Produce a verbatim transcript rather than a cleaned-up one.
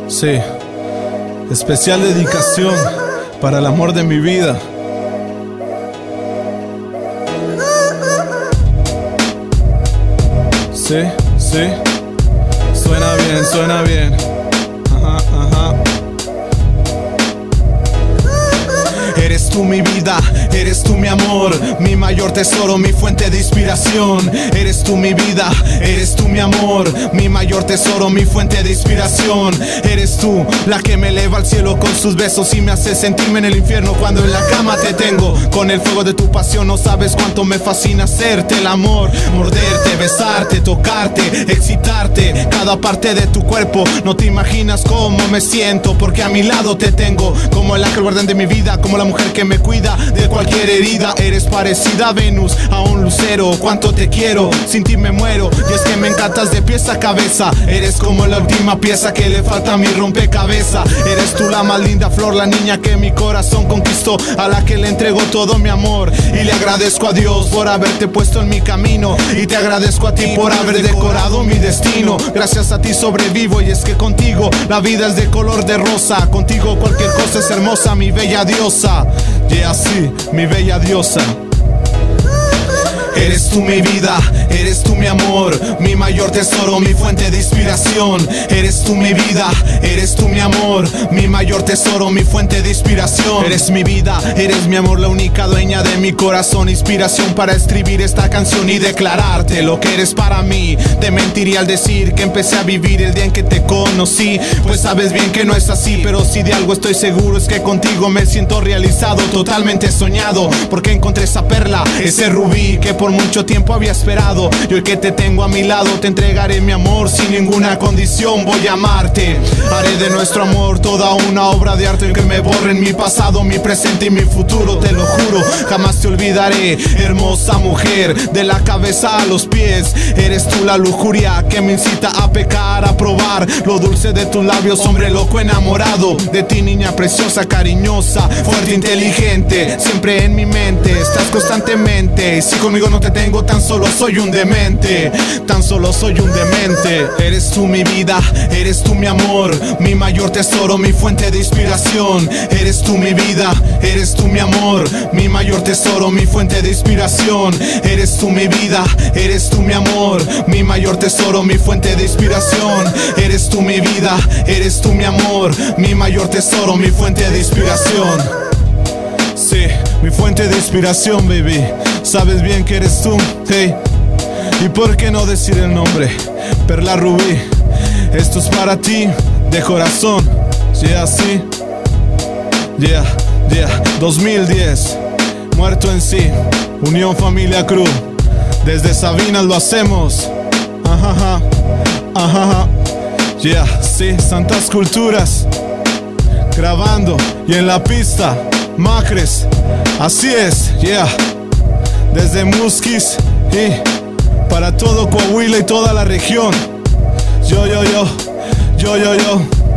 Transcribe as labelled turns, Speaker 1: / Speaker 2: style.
Speaker 1: Sí, especial dedicación para el amor de mi vida. Sí, sí, suena bien, suena bien. Ajá, ajá. Eres tú mi vida, eres tú mi amor, mi mayor tesoro, mi fuente de inspiración. Eres tú mi vida, eres tú mi amor, mi mayor tesoro, mi fuente de inspiración. Eres tú la que me eleva al cielo con sus besos y me hace sentirme en el infierno cuando en la cama te tengo. Con el fuego de tu pasión no sabes cuánto me fascina hacerte el amor, morderte, besarte, tocarte, excitarte, cada parte de tu cuerpo. No te imaginas cómo me siento porque a mi lado te tengo, como el ángel guardián de mi vida, como la mujer que me cuida de cualquier herida. Eres parecida a Venus, a un lucero. Cuánto te quiero, sin ti me muero. Y es que me encantas de pies a cabeza. Eres como la última pieza que le falta a mi rompecabezas. Eres tú la más linda flor, la niña que mi corazón conquistó, a la que le entrego todo mi amor. Y le agradezco a Dios por haberte puesto en mi camino, y te agradezco a ti por haber decorado mi destino. Gracias a ti sobrevivo, y es que contigo la vida es de color de rosa. Contigo cualquier cosa es hermosa, mi bella diosa. Yeah, sí, mi bella diosa. Eres tú mi vida, eres tú mi amor, mi mayor tesoro, mi fuente de inspiración. Eres tú mi vida, eres tú mi amor, mi mayor tesoro, mi fuente de inspiración. Eres mi vida, eres mi amor, la única dueña de mi corazón. Inspiración para escribir esta canción y declararte lo que eres para mí. Te mentiría al decir que empecé a vivir el día en que te conocí, pues sabes bien que no es así. Pero si de algo estoy seguro es que contigo me siento realizado, totalmente soñado, porque encontré esa perla, ese rubí que por mucho tiempo había esperado. Y hoy que te tengo a mi lado te entregaré mi amor sin ninguna condición. Voy a amarte, haré de nuestro amor toda una obra de arte que me borre en mi pasado, mi presente y mi futuro. Te lo juro, jamás te olvidaré, hermosa mujer, de la cabeza a los pies. Eres tú la lujuria que me incita a pecar, a probar lo dulce de tus labios. Hombre loco enamorado de ti, niña preciosa, cariñosa, fuerte, inteligente, siempre en mi mente estás constantemente. Y si conmigo no te tengo, tan solo soy un demente, tan solo soy un demente. Eres tú mi vida, eres tú mi amor, mi mayor tesoro, mi fuente de inspiración. Eres tú mi vida, eres tú mi amor, mi mayor tesoro, mi fuente de inspiración. Eres tú mi vida, eres tú mi amor, mi mayor tesoro, mi fuente de inspiración. Eres tú mi vida, eres tú mi amor, mi mayor tesoro, mi fuente de inspiración. Sí, mi fuente de inspiración, baby. Sabes bien que eres tú, hey. Y por qué no decir el nombre, Perla Rubí. Esto es para ti, de corazón. Yeah, sí. Yeah, yeah. dos mil diez, Muerto en sí, Unión Familia Cruz. Desde Sabinas lo hacemos. Ajá, ajá, ajá. Yeah, sí, Santas Culturas. Grabando y en la pista, Macres. Así es, yeah. Desde Musquis y para todo Coahuila y toda la región. Yo, yo, yo, yo, yo, yo.